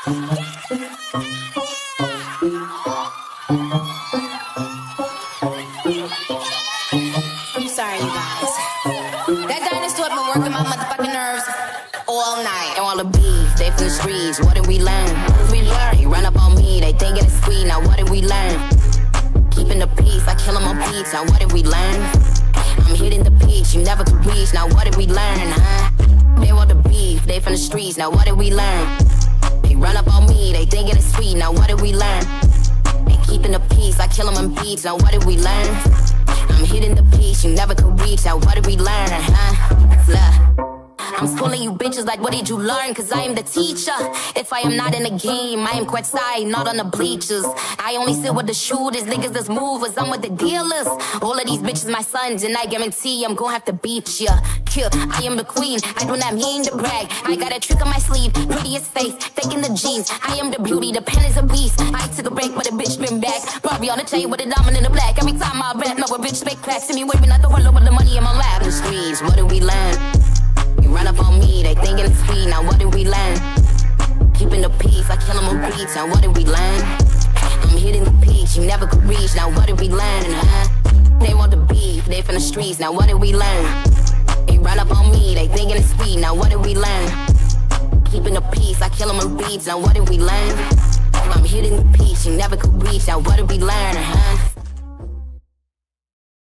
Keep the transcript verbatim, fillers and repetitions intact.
Sorry, you guys. That dinosaur been working my motherfucking nerves all night. And all the beef, they from the streets. What did we learn? We learn. He run up on me, they think it's sweet. Now what did we learn? Keeping the peace, I kill him on beats. Now what did we learn? I'm hitting the peak, you never could reach. Now what did we learn, huh? They want the beef, they from the streets. Now what did we learn? He run up on me, they think it's sweet. Now what did we learn? And keeping the peace, I kill him on beats. Now what did we learn? I'm hitting the peak, you never could reach. Now what did we learn, huh? Look, I'm schooling you bitches like what did you learn? Cause I am the teacher. If I am not in the game, I am courtside, not on the bleachers. I only sit with the shooters, niggas that's movers, I'm with the dealers. All of these bitches my sons, and I guarantee I'm gonna have to beat ya. Kill, I am the queen, I do not mean to brag. I got a trick on my sleeve, prettiest face, thick in the jeans. I am the beauty, the pen is a beast. I took a break, but a bitch been back. Barbie on the chain with a diamond in the black. Every time I rap, know a bitch spit cracks. See me waving out the window with the money in my lap. In the streets, what did we learn? You run up on me, they thinking it's sweet. Now what did we learn? Keeping the peace, I kill them on beats. Now what did we learn? I'm hitting the peak, you never could reach. Now what did we learn, huh? They want the beef, they from the streets. Now what did we learn? They run up on me, they thinking it's sweet. Now what did we learn? Keeping the peace, I kill them on beats. Now what did we learn? I'm hitting the peak, you never could reach. Now what did we learn, huh?